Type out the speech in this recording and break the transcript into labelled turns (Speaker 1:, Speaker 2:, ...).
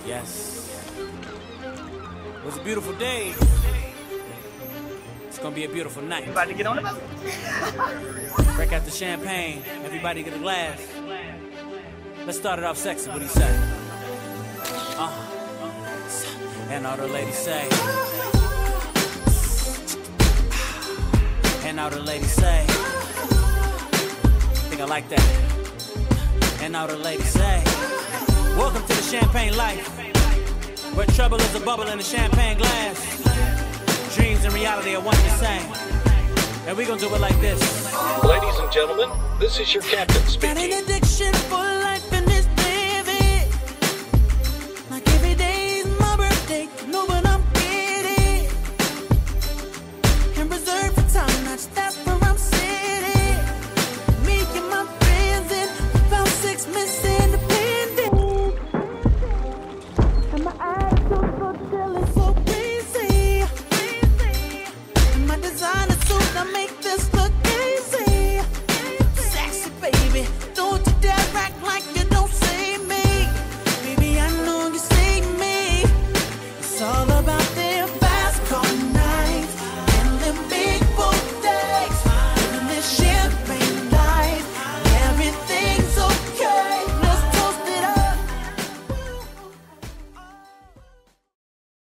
Speaker 1: Yes. It was a beautiful day. It's gonna be a beautiful night.
Speaker 2: About to get on it?
Speaker 1: Break out the champagne. Everybody get a glass. Let's start it off sexy. What do you say? And all the ladies say. And all the ladies say. I like that. And all the ladies say, welcome to the champagne life, where trouble is a bubble in a champagne glass. Dreams and reality are one and the same. And we gonna do it like this.
Speaker 3: Ladies and gentlemen, this is your captain speaking.
Speaker 4: Got an addiction for life in this baby. Like every day is my birthday. Know what I'm getting. And reserved for time, not that's where I'm sitting. Me and my friends in about 6 Miss Independent. And my attitude so chill and so crazy. And my designer suit, I make this